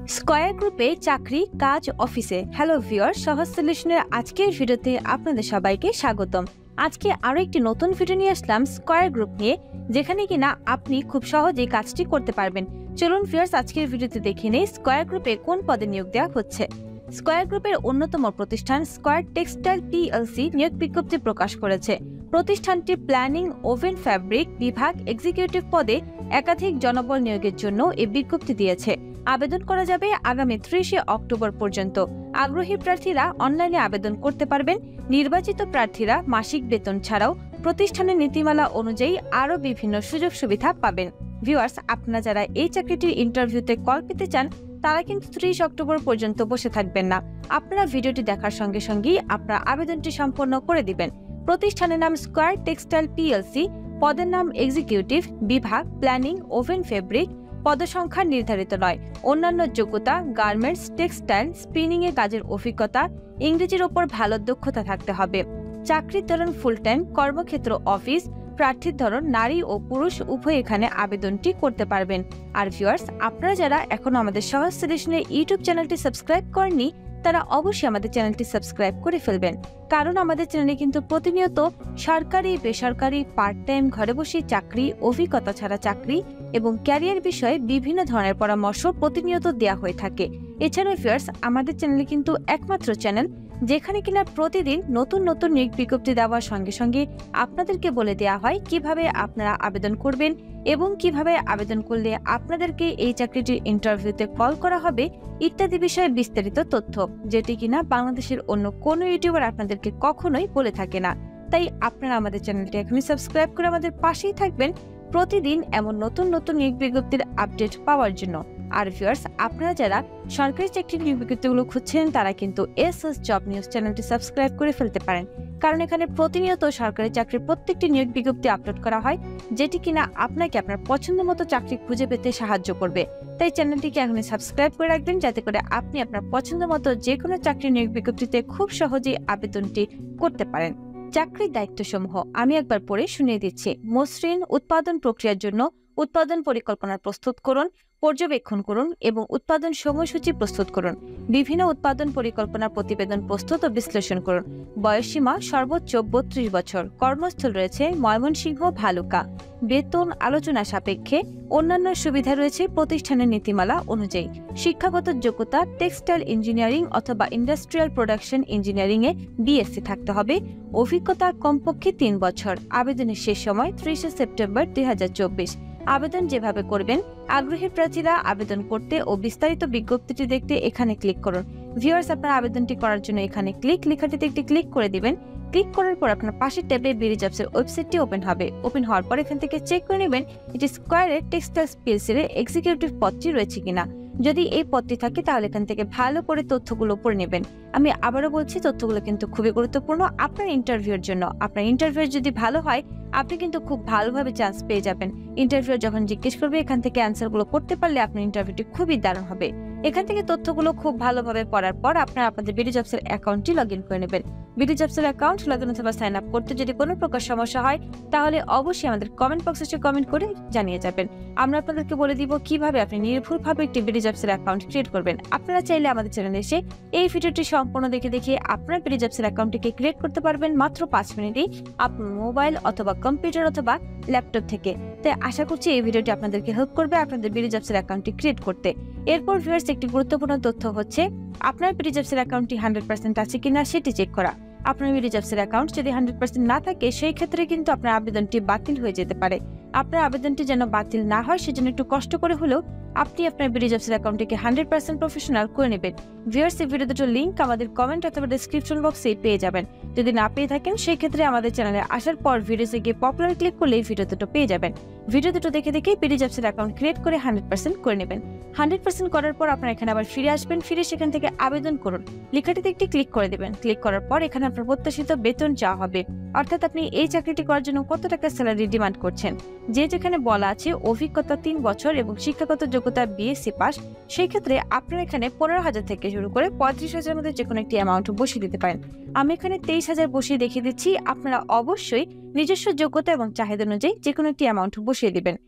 Square গ্রুপে চাকরি কাজ অফিসে। হ্যালো ভিউয়ার, সহজ সলিউশনের আজকের ভিডিওতে আপনাদের সবাইকে স্বাগতম। আজকে আরো একটি নতুন ভিডিও নিয়ে আসলাম স্কয়ার গ্রুপ নিয়ে, যেখানে কিনা আপনি খুব সহজেই কাজটি করতে পারবেন। চলুন ভিউয়ার্স, আজকের ভিডিওতে দেখে নেই স্কয়ার গ্রুপে কোন পদে নিয়োগ দেওয়া হচ্ছে। স্কয়ার গ্রুপের অন্যতম প্রতিষ্ঠান স্কয়ার টেক্সটাইল পিএলসি নিয়োগ বিজ্ঞপ্তি প্রকাশ করেছে। প্রতিষ্ঠানটি প্ল্যানিং ওভেন ফ্যাব্রিক বিভাগ এক্সিকিউটিভ পদে একাধিক জনবল নিয়োগের জন্য এই বিজ্ঞপ্তি দিয়েছে। আবেদন করা যাবে আগামী 30 অক্টোবর পর্যন্ত। আগ্রহী প্রার্থীরা অনলাইনে আবেদন করতে পারবেন। নির্বাচিত প্রার্থীরা মাসিক বেতন ছাড়াও প্রতিষ্ঠানের নীতিমালা অনুযায়ী আরও বিভিন্ন সুযোগ সুবিধা পাবেন। ভিউয়ার্স, আপনারা যারা এই চাকরিটির ইন্টারভিউতে কল পেতে চান তারা কিন্তু 30 অক্টোবর পর্যন্ত বসে থাকবেন না। আপনারা ভিডিওটি দেখার সঙ্গে সঙ্গেই আপনারা আবেদনটি সম্পন্ন করে দিবেন। প্রতিষ্ঠানের নাম স্কয়ার টেক্সটাইল পিএলসি, পদের নাম এক্সিকিউটিভ, বিভাগ প্ল্যানিং ওভেন ফেব্রিক। পদসংখ্যা নির্ধারিত নয়। অন্যান্য যোগ্যতা গার্মেন্টস, টেক্সটাইল, স্পিনিং এ কাজের অভিজ্ঞতা, ইংরেজির ওপর ভালো দক্ষতা থাকতে হবে। চাকরির ধরন ফুল টাইম, কর্মক্ষেত্র অফিস। প্রার্থীর ধরন নারী ও পুরুষ উভয় এখানে আবেদনটি করতে পারবেন। আর ভিউয়ার্স, আপনারা যারা এখনো আমাদের সহজ সলিউশনের ইউটিউব চ্যানেলটি সাবস্ক্রাইব করেননি তারা অবশ্যই আমাদের চ্যানেলটি সাবস্ক্রাইব করে ফেলবেন, কারণ আমাদের চ্যানেলে কিন্তু প্রতিনিয়ত সরকারি বেসরকারি পার্ট টাইম ঘরে বসে চাকরি, অভিজ্ঞতা ছাড়া চাকরি এবং ক্যারিয়ার বিষয়ে বিভিন্ন ধরনের পরামর্শ প্রতিনিয়ত দেওয়া হয়ে থাকে। এছাড়াও ভিউয়ার্স, আমাদের চ্যানেলে কিন্তু একমাত্র চ্যানেল যেখানে কিনা প্রতিদিন নতুন নতুন নিয়োগ বিজ্ঞপ্তি দেওয়ার সঙ্গে সঙ্গে আপনাদেরকে বলে দেওয়া হয় কিভাবে আপনারা আবেদন করবেন এবং কিভাবে আবেদন করলে আপনাদেরকে এই চাকরিটির ইন্টারভিউতে কল করা হবে ইত্যাদি বিষয়ে বিস্তারিত তথ্য, যেটি কিনা বাংলাদেশের অন্য কোনো ইউটিউবার আপনাদেরকে কখনোই বলে থাকে না। তাই আপনারা আমাদের চ্যানেলটি এখনই সাবস্ক্রাইব করে আমাদের পাশেই থাকবেন প্রতিদিন এমন নতুন নতুন নিয়োগ বিজ্ঞপ্তির আপডেট পাওয়ার জন্য। আর ভিউয়ার্স, আপনারা যারা সরকারি চাকরির নিয়োগ বিজ্ঞপ্তিগুলো খুঁজছেন তারা কিন্তু এসএস জব নিউজ চ্যানেলটি সাবস্ক্রাইব করে ফেলতে পারেন, কারণ এখানে প্রতিনিয়ত সরকারি চাকরির প্রত্যেকটি নিয়োগ বিজ্ঞপ্তি আপলোড করা হয়, যেটি কিনা আপনাকে আপনার পছন্দ মতো চাকরি খুঁজে পেতে সাহায্য করবে। তাই চ্যানেলটিকে এখনই সাবস্ক্রাইব করে রাখবেন, যাতে করে আপনি আপনার পছন্দ মতো যে কোনো চাকরির নিয়োগ বিজ্ঞপ্তিতে খুব সহজেই আবেদনটি করতে পারেন। চাকরির দায়িত্বসমূহ আমি একবার পড়ে শুনিয়ে দিচ্ছি। মসৃণ উৎপাদন প্রক্রিয়ার জন্য উৎপাদন পরিকল্পনা প্রস্তুত করুন, পর্যবেক্ষণ করুন এবং উৎপাদন সময়সূচি প্রস্তুত করুন। বিভিন্ন উৎপাদন পরিকল্পনা প্রতিবেদন প্রস্তুত ও বিশ্লেষণ করুন। বয়সসীমা সর্বোচ্চ 32 বছর। কর্মস্থল রয়েছে ময়মনসিংহ, ভালুকা। বেতন আলোচনা সাপেক্ষে। অন্যান্য সুবিধা রয়েছে প্রতিষ্ঠানের নীতিমালা অনুযায়ী। শিক্ষাগত যোগ্যতা টেক্সটাইল ইঞ্জিনিয়ারিং অথবা ইন্ডাস্ট্রিয়াল প্রোডাকশন ইঞ্জিনিয়ারিং এ বিএসসি থাকতে হবে। অভিজ্ঞতা কমপক্ষে 3 বছর। আবেদনের শেষ সময় 30 সেপ্টেম্বর 2024। আবেদন যেভাবে করবেন, আগ্রহী প্রার্থীরা আবেদন করতে ও বিস্তারিত বিজ্ঞপ্তিটি দেখতে এখানে ক্লিক করুন। ভিউয়ার্স, আপনার আবেদনটি করার জন্য এখানে ক্লিক লেখাটিতে একটি ক্লিক করে দিবেন। ক্লিক করার পর আপনার পাশের ট্যাবে বিডি জবসের ওয়েবসাইটটি ওপেন হবে। ওপেন হওয়ার পর এখান থেকে চেক করে নেবেন এটি স্কয়ারের টেক্সটাইল পিএলসির এক্সিকিউটিভ পদটি রয়েছে কিনা। যদি এই পদটি থাকে তাহলে এখান থেকে ভালো করে তথ্যগুলো পড়ে নেবেন। আমি আবারও বলছি, তথ্যগুলো কিন্তু খুবই গুরুত্বপূর্ণ আপনার ইন্টারভিউর জন্য। আপনার ইন্টারভিউ যদি ভালো হয় আপনি কিন্তু খুব ভালোভাবে চান্স পেয়ে যাবেন। ইন্টারভিউ যখন জিজ্ঞেস করবে এখান থেকে অ্যান্সারগুলো করতে পারলে আপনার ইন্টারভিউটি খুবই দারুণ হবে। এখান থেকে তথ্যগুলো খুব ভালোভাবে পড়ার পর আপনারা আপনাদের বিডি জবসের অ্যাকাউন্টটি লগ ইন করে নেবেন। বিডি জবসের অ্যাকাউন্ট লগ ইন অথবা সাইন আপ করতে যদি কোনো প্রকার সমস্যা হয় তাহলে অবশ্যই আমাদের কমেন্ট বক্সে এসে কমেন্ট করে জানিয়ে যাবেন। আমরা আপনাদেরকে বলে দিব কিভাবে আপনি নির্ভুলভাবে একটি বিডি জবসের অ্যাকাউন্ট ক্রিয়েট করবেন। আপনারা চাইলে আমাদের চ্যানেলে এসে এই ভিডিওটি সম্পূর্ণ দেখে আপনার বিডি জবসের অ্যাকাউন্টটিকে ক্রিয়েট করতে পারবেন মাত্র 5 মিনিটেই আপনার মোবাইল অথবা কম্পিউটার অথবা ল্যাপটপ থেকে। তাই আশা করছি এই ভিডিওটি আপনাদেরকে হেল্প করবে আপনাদের বিডি জবসের অ্যাকাউন্টটি ক্রিয়েট করতে। এরপর ভিউয়ার্স, একটি গুরুত্বপূর্ণ তথ্য হচ্ছে আপনার বিডি জবসের অ্যাকাউন্টটি 100% আছে কিনা সেটি চেক করা। আপনার বিডি জবসের অ্যাকাউন্ট যদি 100% না থাকে সেই ক্ষেত্রে কিন্তু আপনার আবেদনটি বাতিল হয়ে যেতে পারে। আপনার আবেদনটি যেন বাতিল না হয় সেজন্য একটু কষ্ট করে হলেও আপনি আপনার বিডি জবসের অ্যাকাউন্টটিকে 100% প্রফেশনাল করে নেবেন। ভিউয়ার্স, এই ভিডিও দুটোর লিংক আমাদের কমেন্ট অথবা ডেসক্রিপশন বক্সে পেয়ে যাবেন। যদি না পেয়ে থাকেন সেই ক্ষেত্রে আমাদের চ্যানেলে আসার পর ভিডিওতে গিয়ে পপুলার ক্লিক করলে এই ভিডিও দুটো পেয়ে যাবেন। ভিডিও দুটো দেখে বিডি জবসের অ্যাকাউন্ট ক্রিয়েট করে 100% করে নেবেন। 100% করার পর আপনারা এখানে আবার ফিরে আসবেন। ফিরে সেখান থেকে আবেদন করুন লেখাটিতে একটি ক্লিক করে দেবেন। ক্লিক করার পর এখানে আপনার প্রত্যাশিত বেতন চাওয়া হবে, অর্থাৎ আপনি এই চাকরিটি করার জন্য কত টাকা স্যালারি ডিমান্ড করছেন। যেখানে বলা আছে অভিজ্ঞতা 3 বছর এবং শিক্ষাগত যোগ্যতা বিএসসি পাস, সেই ক্ষেত্রে আপনারা এখানে 15,000 থেকে শুরু করে 35,000 মধ্যে যে কোনো একটি অ্যামাউন্ট বসিয়ে দিতে পারেন। আমি এখানে 23,000 বসিয়ে দেখিয়ে দিচ্ছি। আপনারা অবশ্যই নিজস্ব যোগ্যতা এবং চাহিদা অনুযায়ী যে কোনো একটি অ্যামাউন্ট বসিয়ে দিবেন।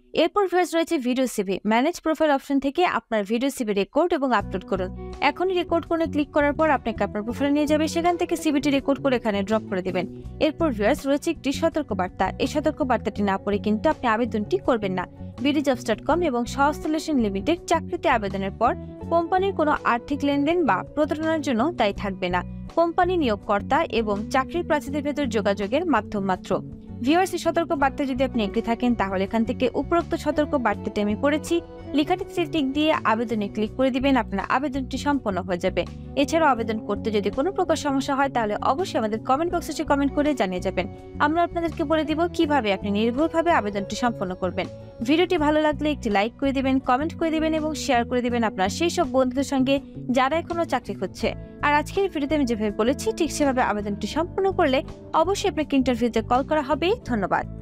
এরপর ভিউয়ার্স রয়েছে video CV. Manage profile option থেকে আপনার ভিডিও সিভি রেকর্ড এবং আপলোড করুন। এখনই রেকর্ড করে ক্লিক করার পর আপনাকে আপনার প্রোফাইলে নিয়ে যাবে, সেখান থেকে সিভিটি রেকর্ড করে এখানে ড্রপ করে দিবেন। এরপর ভিউয়ার্স রয়েছে একটি সতর্কবার্তা। এই সতর্কবার্তাটি না পড়ে কিন্তু আপনি আবেদনটি করবেন না। BDjobs.com এবং সহজ লিমিটেড চাকরিতে আবেদনের পর কোম্পানির কোনো আর্থিক লেনদেন বা প্রতারণার জন্য দায়ী থাকবে না। কোম্পানি নিয়োগকর্তা এবং চাকরির প্রার্থীদের ভেতর যোগাযোগের মাধ্যম মাত্র। ভিউয়ার্স, এই সতর্ক বার্তা যদি আপনি এগ্রি থাকেন তাহলে এখান থেকে উপরোক্ত সতর্ক বার্তাটি আমি পড়েছি লেখাটিতে টিক দিয়ে আবেদনে ক্লিক করে দিবেন। আপনার আবেদনটি সম্পন্ন হয়ে যাবে। এছাড়াও আবেদন করতে যদি কোনো প্রকার সমস্যা হয় তাহলে অবশ্যই আমাদের কমেন্ট বক্সে এসে কমেন্ট করে জানিয়ে যাবেন। আমরা আপনাদেরকে বলে দিব কিভাবে আপনি নির্ভুলভাবে আবেদনটি সম্পন্ন করবেন। ভিডিওটি ভালো লাগলে একটি লাইক করে দিবেন, কমেন্ট করে দিবেন এবং শেয়ার করে দিবেন আপনার সেই সব বন্ধুদের সঙ্গে যারা এখনো চাকরি খুঁজছে। আর আজকের ভিডিওতে আমি যেভাবে বলেছি ঠিক সেভাবে আবেদনটি সম্পন্ন করলে অবশ্যই আপনাকে ইন্টারভিউতে কল করা হবে। ধন্যবাদ।